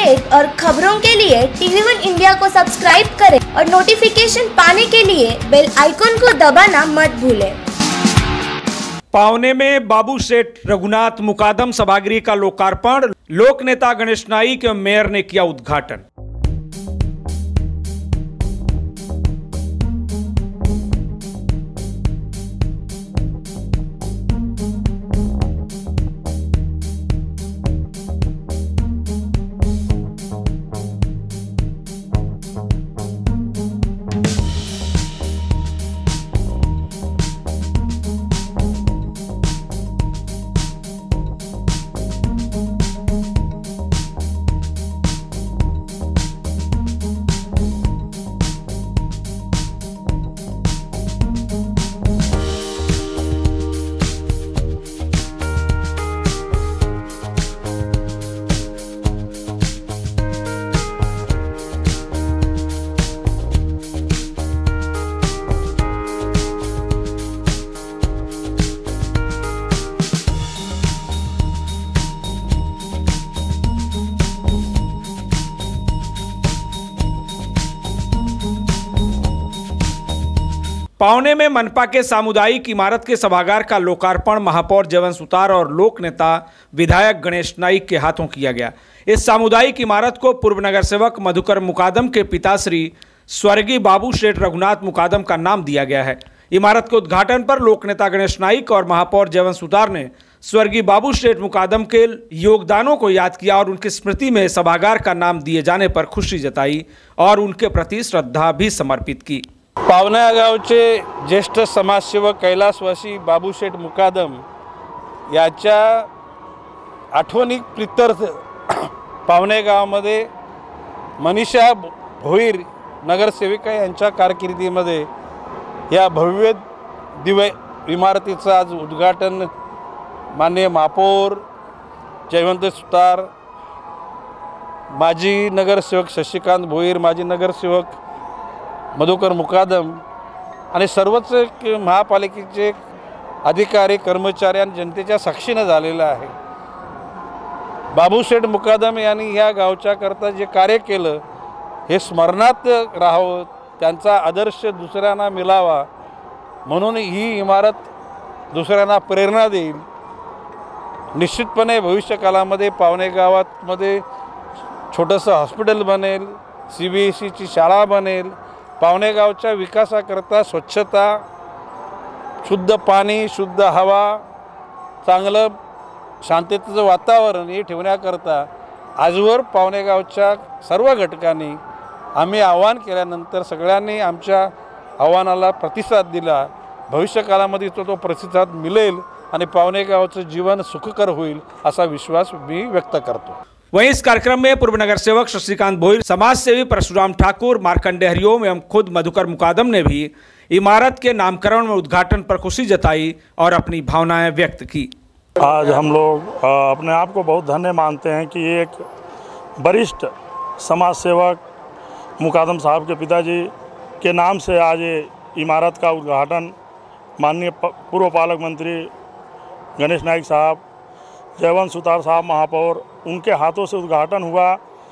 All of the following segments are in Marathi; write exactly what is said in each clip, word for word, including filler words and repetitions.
अपडेट और खबरों के लिए टीवी वन इंडिया को सब्सक्राइब करें और नोटिफिकेशन पाने के लिए बेल आइकॉन को दबाना मत भूलें। पावने में बाबू सेठ रघुनाथ मुकादम सभागृह का लोकार्पण, लोक नेता गणेश नाइक एवं मेयर ने किया उद्घाटन। पावने में मनपा के सामुदायिक इमारत के सभागार का लोकार्पण महापौर जयवंत सुतार और लोक नेता विधायक गणेश नाइक के हाथों किया गया। इस सामुदायिक इमारत को पूर्व नगर सेवक मधुकर मुकादम के पिताश्री स्वर्गीय बाबू सेठ रघुनाथ मुकादम का नाम दिया गया है। इमारत के उद्घाटन पर लोक नेता गणेश नाइक और महापौर जयवंत सुतार ने स्वर्गीय बाबू सेठ मुकादम के योगदानों को याद किया और उनकी स्मृति में सभागार का नाम दिए जाने पर खुशी जताई और उनके प्रति श्रद्धा भी समर्पित की। पावना गावचे ज्येष्ठ समाजसेवक कैलासवासी बाबूशेठ मुकादम याच्या आठवणी प्रित्यर्थ पावणे गावामध्ये मनीषा भोईर नगरसेविका यांच्या कारकिर्दीमध्ये या भव्य दिव्य इमारतीचं आज उद्घाटन माननीय महापौर जयवंत सुतार, माजी नगरसेवक शशिकांत भोईर, माजी नगरसेवक मधुकर मुकादम आणि सर्वच महापालिकेचे अधिकारी कर्मचारी आणि जनतेच्या साक्षीने झालेला आहे। बाबूशेठ मुकादम यांनी या गावच्या करता जे कार्य केलं हे स्मरणात राहावं, त्यांचा आदर्श दुसऱ्यांना मिळावा म्हणून ही इमारत दुसऱ्यांना प्रेरणा देईल। निश्चितपणे भविष्यकालामध्ये पावणे गावामध्ये छोटंसं हॉस्पिटल बनेल, सी बी एस ईची शाळा बनेल, पावणे गावच्या विकासाकरता स्वच्छता, शुद्ध पाणी, शुद्ध हवा, चांगलं शांततेचं वातावरण हे ठेवण्याकरता आजवर पावणे गावच्या सर्व घटकांनी आम्ही आवाहन केल्यानंतर सगळ्यांनी आमच्या आव्हानाला प्रतिसाद दिला। भविष्यकालामध्ये तो तो प्रतिसाद मिळेल आणि पावणे गावचं जीवन सुखकर होईल असा विश्वास मी व्यक्त करतो। वहीं इस कार्यक्रम में पूर्व नगर सेवक शशिकांत भोईर, समाज सेवी परशुराम ठाकुर, मार्कंडे हरिओम एवं खुद मधुकर मुकादम ने भी इमारत के नामकरण में उद्घाटन पर खुशी जताई और अपनी भावनाएं व्यक्त की। आज हम लोग अपने आप को बहुत धन्य मानते हैं कि एक वरिष्ठ समाज सेवक मुकादम साहब के पिताजी के नाम से आज ये इमारत का उद्घाटन माननीय पूर्व पालक मंत्री गणेश नाइक साहब, जयवंत सुतार साहब महापौर, उनके हाथों से उद्घाटन हुआ।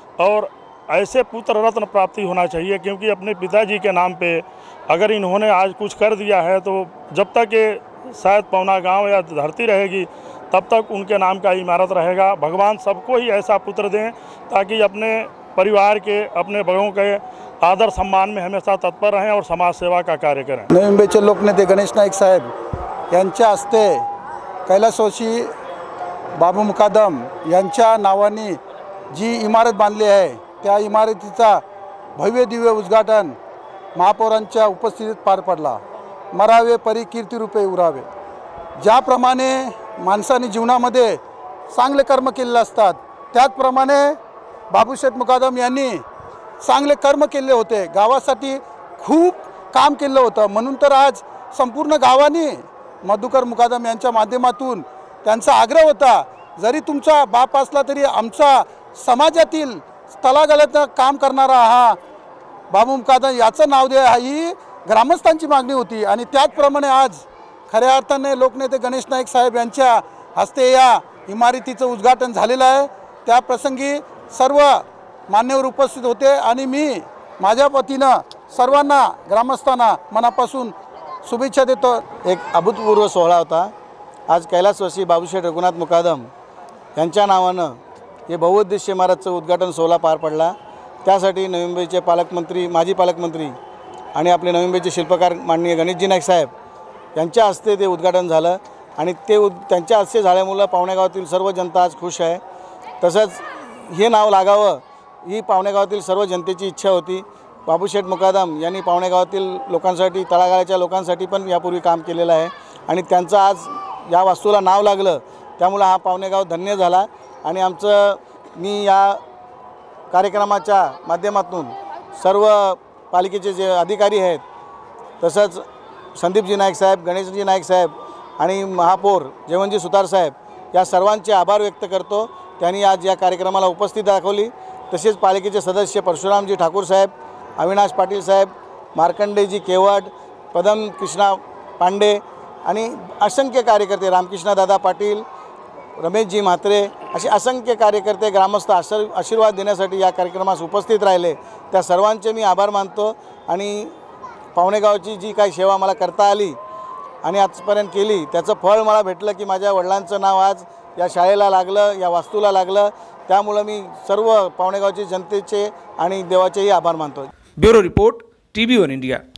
और ऐसे पुत्र रत्न प्राप्ति होना चाहिए, क्योंकि अपने पिताजी के नाम पे अगर इन्होंने आज कुछ कर दिया है तो जब तक ये शायद पवना गांव या धरती रहेगी तब तक उनके नाम का इमारत रहेगा। भगवान सबको ही ऐसा पुत्र दें ताकि अपने परिवार के, अपने बड़ों के आदर सम्मान में हमेशा तत्पर रहें और समाज सेवा का कार्य करें। नवी मुंबईचे लोकनेते गणेश नाईक साहेब यांच्या हस्ते कैलासवासी बाबू मुकादम यांच्या नावाने जी इमारत बांधली आहे त्या इमारतीचा भव्य दिव्य उद्घाटन महापौरांच्या उपस्थितीत पार पडला। मरावे परी कीर्ती रूपे उरावे। ज्याप्रमाणे माणसाने जीवनामध्ये चांगले कर्म केलेले असतात त्याचप्रमाणे बाबूशेठ मुकादम यांनी चांगले कर्म केले होते, गावासाठी खूप काम केलं होतं। म्हणून तर आज संपूर्ण गावाने मधुकर मुकादम यांच्या माध्यमातून त्यांचा आग्रह होता, जरी तुमचा बाप असला तरी आमचा समाजातील तळागाळात काम करणारा हा बाबू मुकादम याचं नाव द्या, ही ग्रामस्थांची मागणी होती। आणि त्याचप्रमाणे आज खऱ्या अर्थाने लोकनेते गणेश नाईक साहेब यांच्या हस्ते या इमारतीचं उद्घाटन झालेलं आहे। त्या प्रसंगी सर्व मान्यवर उपस्थित होते आणि मी माझ्या वतीनं सर्वांना ग्रामस्थांना मनापासून शुभेच्छा देतो। एक अभूतपूर्व सोहळा होता। आज कैलासवासी बाबूशेठ रघुनाथ मुकादम यांच्या नावानं हे बहुउद्देशीय इमारतचं उद्घाटन सोहळा पार पडला। त्यासाठी नवी मुंबईचे पालकमंत्री माजी पालकमंत्री आणि आपले नवी मुंबईचे शिल्पकार माननीय गणेशजी नाईक साहेब यांच्या हस्ते ते उद्घाटन झालं आणि ते उद त्यांच्या हस्ते झाल्यामुळं पावणेगावातील सर्व जनता आज खुश आहे। तसंच हे नाव लागावं ही पावणेगावातील सर्व जनतेची इच्छा होती। बाबूशेठ मुकादम यांनी पावणेगावातील लोकांसाठी तळागाळाच्या लोकांसाठी पण यापूर्वी काम केलेलं आहे आणि त्यांचं आज या वास्तूला नाव लागलं, त्यामुळं हा पावणेगाव धन्य झाला। आणि आमचं मी या कार्यक्रमाच्या माध्यमातून सर्व पालिकेचे जे अधिकारी आहेत तसंच संदीपजी नाईक साहेब, गणेशजी नाईक साहेब आणि महापौर जेवणजी सुतार साहेब या सर्वांचे आभार व्यक्त करतो। त्यांनी आज या कार्यक्रमाला उपस्थिती दाखवली। तसेच पालिकेचे सदस्य परशुरामजी ठाकूर साहेब, अविनाश पाटील साहेब, मार्कंडेजी केवट, पदम कृष्णा पांडे आणि असंख्य कार्यकर्ते, रामकृष्णदादा पाटील, रमेशजी म्हात्रे असे असंख्य कार्यकर्ते ग्रामस्थ आशीर आशीर्वाद देण्यासाठी या कार्यक्रमास उपस्थित राहिले। त्या सर्वांचे मी आभार मानतो आणि पावणेगावची जी काही सेवा मला करता आली आणि आजपर्यंत केली त्याचं फळ मला भेटलं की माझ्या वडिलांचं नाव आज या शाळेला लागलं, या वास्तूला लागलं। त्यामुळे मी सर्व पावणेगावची जनतेचे आणि देवाचेही आभार मानतो। Bureau report, TV one India.